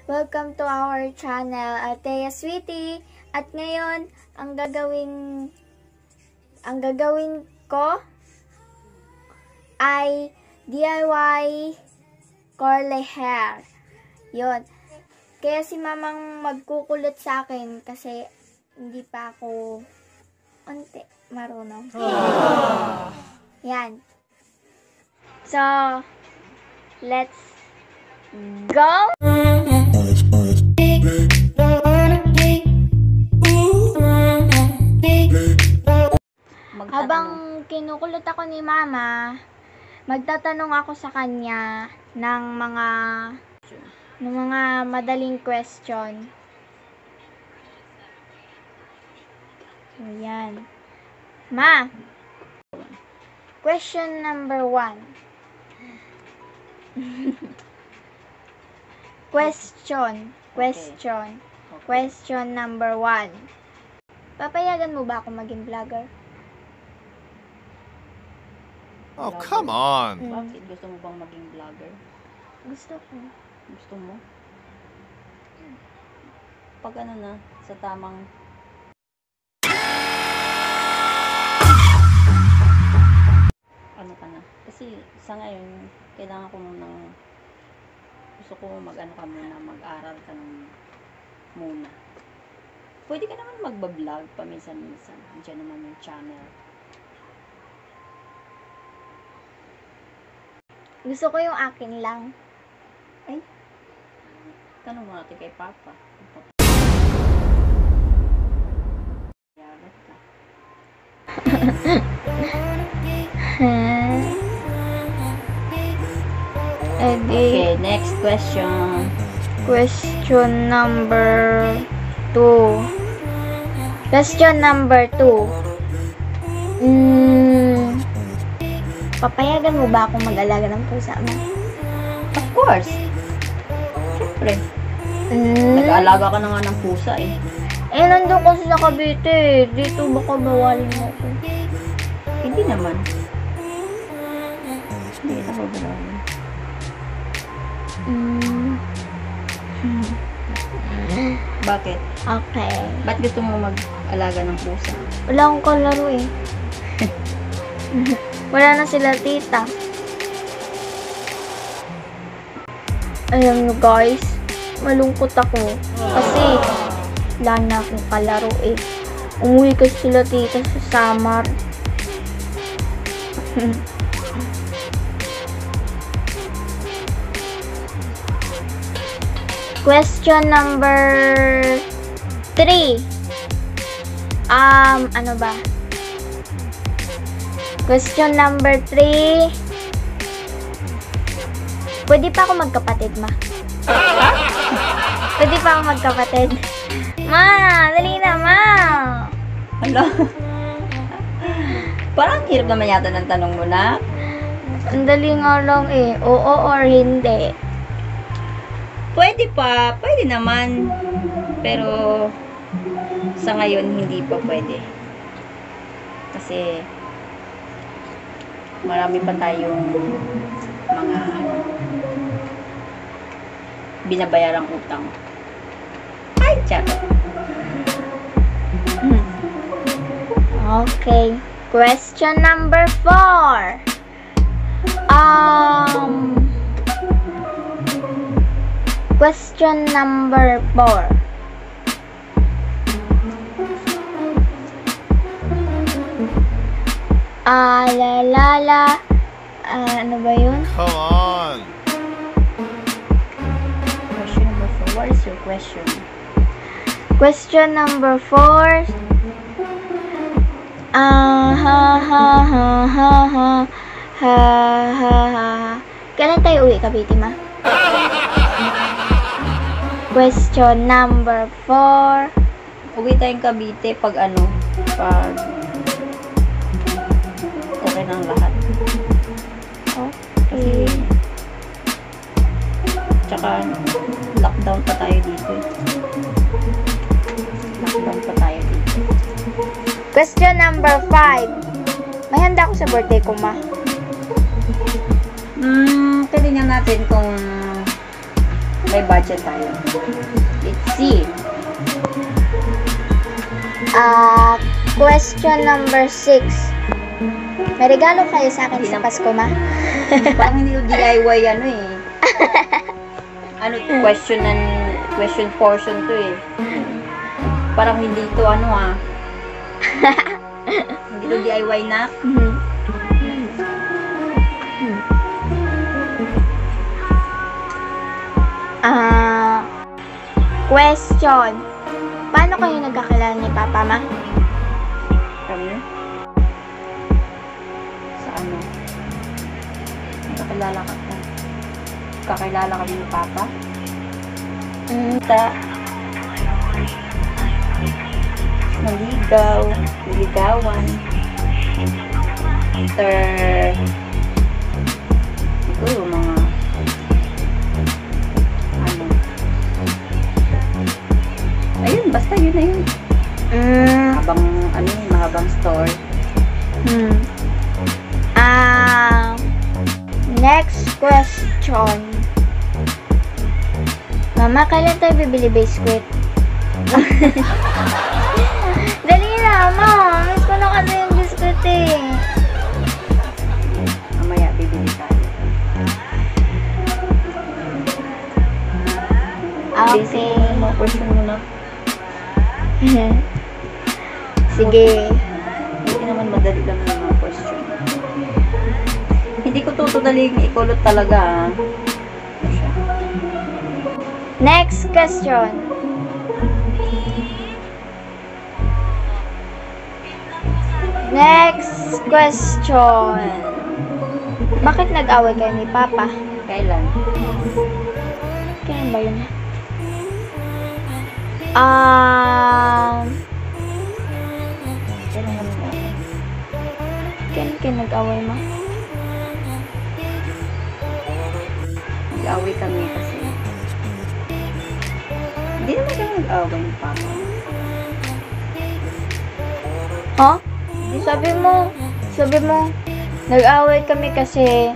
Welcome to our channel, Althea Sweetie. At ngayon, ang gagawin ko ay DIY curly hair. Yon. Kaya si mamang magkukulot sa akin kasi hindi pa ako marunong. Yan. So, let's go! Habang kinukulot ako ni Mama, magtatanong ako sa kanya ng mga madaling question. So, yan. Ma, question number 1. Question number 1. Papayagan mo ba ako maging vlogger? Oh, come on! Bakit? Gusto mo bang maging vlogger? Gusto ko. Gusto mo? Pag ano na, sa tamang... ano ka na? Kasi sa ngayon, kailangan ko munang... Gusto ko mag-ano ka muna, mag-aral ka muna. Pwede ka naman magbablog paminsan-minsan. Diyan naman yung channel. Gusto ko yung akin lang. Ay, tanong mo natin kay Papa. Yagat ka. Okay, next question. Question number 2. Papayagan mo ba akong mag-alaga ng pusa mo? Of course. Siyempre. Nag-aalaga ka na nga ng pusa eh. Eh, nandun kasi sa Cavite. Dito baka bawalin mo ako. Hindi naman. Hindi kita bawalin. Bakit? Okay. Ba't gusto mo mag-alaga ng pusa? Wala akong kalaro eh. Wala na sila tita. Alam nyo guys, malungkot ako. Kasi, wala na akong kalaro eh. Umuwi kasi sila tita sa Samar. Question number 3. Ano ba? Question number 3. Pwede pa ako magkapatid, Ma? Pwede pa ako magkapatid? Ma! Dali na, Ma! Hala? Parang hirap naman yata ng tanong mo na. Ang dali nga lang eh. Oo or hindi? Pwede pa. Pwede naman. Pero, sa ngayon, hindi pa pwede. Kasi, marami pa tayong mga binabayarang utang. Ay, chat. Okay. Question number 4. Question number 4. Ano ba yun? Come on! Question number 4. What is your question? Question number 4. Kailan tayo uwi, Cavite, Ma? Question number 4. Uwi tayong Cavite pag pag okay na ang lahat. Okay. Tsaka, lockdown pa tayo dito. Question number 5. May handa ako sa birthday ko, Ma. Tingnan natin kung May budget tayo. Let's see. Question number 6. May regalo kayo sa akin sa Pasko, ma? Parang hindi yung DIY ano eh. Ano, question portion to eh. Parang hindi to ano ah. Hindi to DIY na. Question. Paano kayo nagkakilala ni Papa, ma? Kami? Sa ano? Kakilala kami ni Papa? Naligawan. Siguro mga ano. Ayun, basta yun na yun. Mahabang story. Next question. Mama, kailan tayo bibili biscuit? Dali na, ma. Miss ko na kasi yung biscuit eh. Mamaya, bibili tayo. Okay. Mga question mo na. Sige. Hindi naman madali lang yung mga question. Hindi ko tutudaling ikulot talaga. Next question. Bakit nag-away kayo ni Papa? Kailan? Kailan ba yun? Kailan kayo nag-away, ma? Nag-away kami kasi hindi naman kami nag-away ni Papa. Huh? Sabi mo, nag-away kami kasi,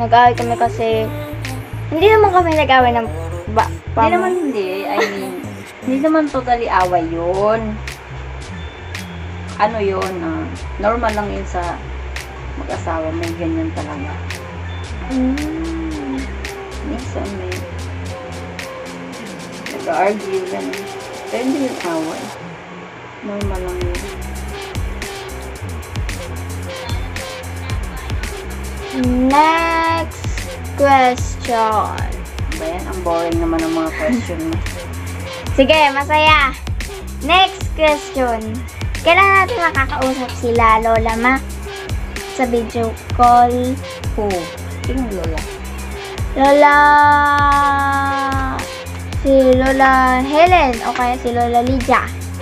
hindi naman kami nag-away ng Hindi naman hindi naman totally away yun. Ano yun, normal lang yun sa mag-asawa, may ganyan talaga. Minsan may nag-argue, ganyan. Pero hindi yung away. Normal lang yun. Next question. Bayan, ang boring naman ng mga question mo. Sige, masaya. Next question. Kailan natin makakausap sila, Lola, ma? Sa video call. Who? Sinong lola? Si Lola Helen o kaya si Lola Lydia.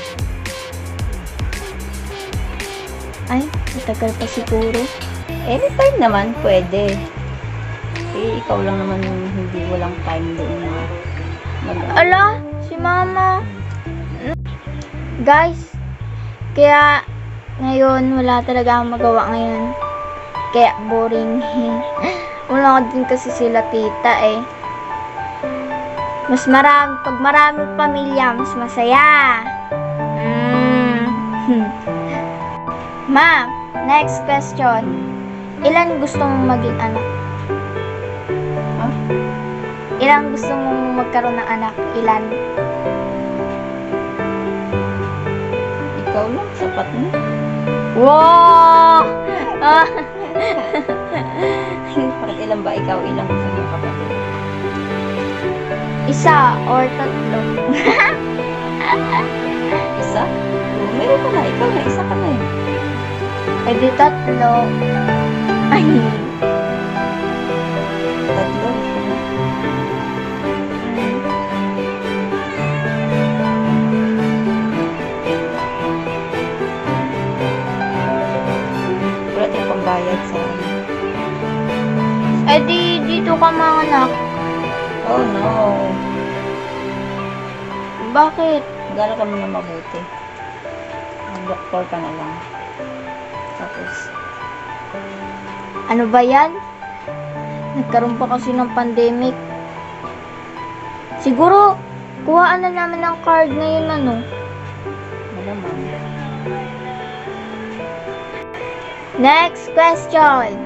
Ay, matagal pa siguro. Anytime naman, pwede. Eh, ikaw lang naman yung hindi walang time doon na Ala, si Mama. Guys, kaya ngayon wala talaga akong magawa ngayon. Kaya boring. Wala ko din kasi sila tita eh. Pag maraming pamilya, mas masaya. Ma, next question. Ilan gusto mong maging anak? Huh? Ilan gusto mong magkaroon ng anak? Ilan? Ikaw lang, sapat na. Wow! Bakit ilan ba ikaw? Ilang gusto mong kapatid? Isa or tatlo. Isa? Meron ka na, ikaw na, isa ka na eh. E di tatlo. Ay. Tatlo. Wala tayong pambayad sa Eh di, dito ka mga anak. Oh no. Bakit? Mag-aral ka muna mabuti. Mag-doktor ka na lang. Tapos, Ano ba yan? Nagkaroon pa kasi ng pandemic. Siguro, kuhaan na namin ng card ngayon, ano. Malamang. Next question.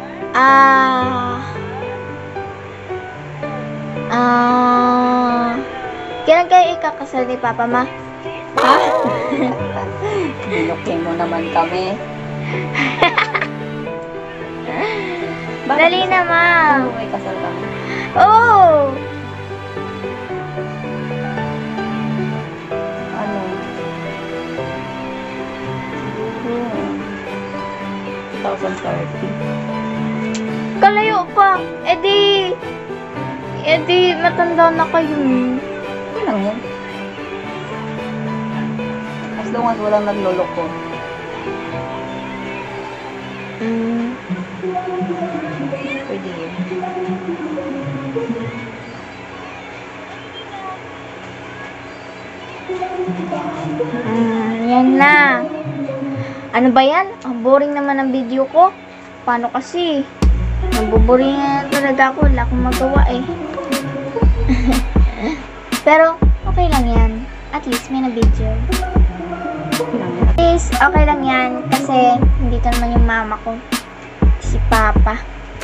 Kailan kayo ikakasal ni Papa, Ma? Ha? Binuking mo naman kami. Dali na, Ma. May kasal kami. Oh! Ano? Siguro 2030. Kalayo pa. Edi, matanda na kayo. Okay lang yan. As long as walang nagloloko. Pwede yun. Yan na. Ano ba yan? Ang boring naman ng video ko. Paano kasi? Nabuboring na talaga ako. Wala akong magawa eh. Pero, okay lang yan. At least may na-video. At least, okay lang yan. Kasi, nandito naman yung mama ko. Si Papa.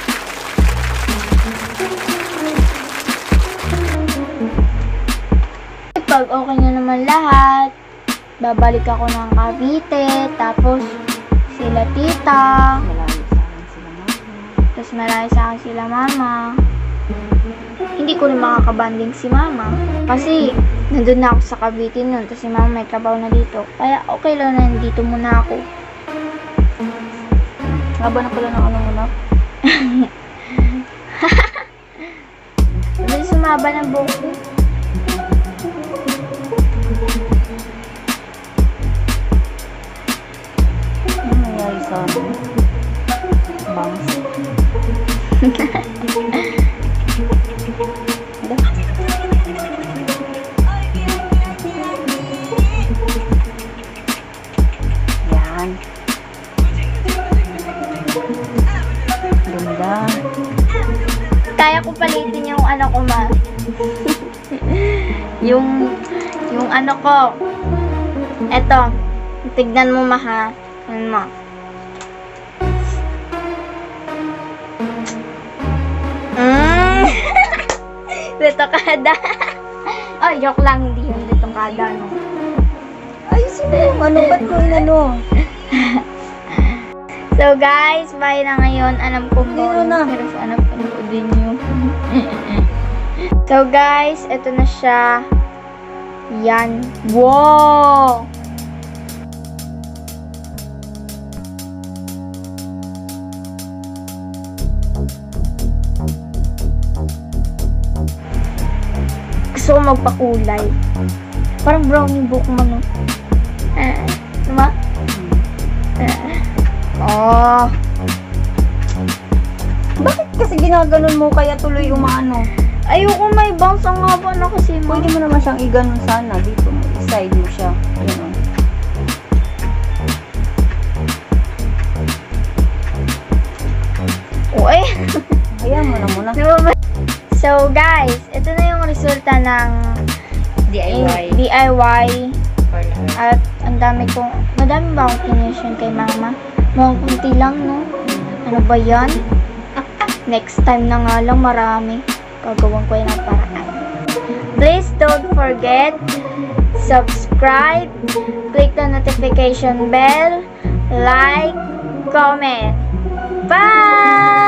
Pag okay na naman lahat, babalik ako ng Cavite. Tapos, sila tita. Tapos malayo sa akin sila mama. Hindi ko rin makakabanding si mama. Kasi, nandun na ako sa Cavite nun. Tapos si mama may trabaho na dito. Kaya okay lang na nandito muna ako. Haba na pala ng ano muna. Dahil sumaba ng buhok ko. Ano nangyari sa amin? Bangs. Yan. Ganda. Kaya ko palitin yung ano ko, Ma. yung ano ko. Eto. Tignan mo, Ma, ha. Ano mo. Detokada. Oh, joke lang. Hindi yung detokada, no. Ay, sino? Ano ba't mo inano? So, guys, bye na ngayon. Alam ko Zero na. Pero sana panoodin nyo. So, guys, ito na siya. Yan. Wow! Gusto ko magpakulay. Parang brownie book mo, no? Diba? Oh. Bakit kasi ginaganon mo kaya tuloy umaano? Ayoko may bangs. Ang haba na kasi, Ma. Pwede mo naman siyang iganon sana. Dito mo, i-side mo siya. Ayan o. Oh, eh. Ayan mo na muna. So, guys, ito na yung resulta ng DIY. At madami ba akong kinisyon kay mama? Mukhang kunti lang, no? Ano ba yan? Next time na nga lang, marami. Gagawin ko yun ang paraan. Please don't forget, subscribe, click the notification bell, like, comment. Bye!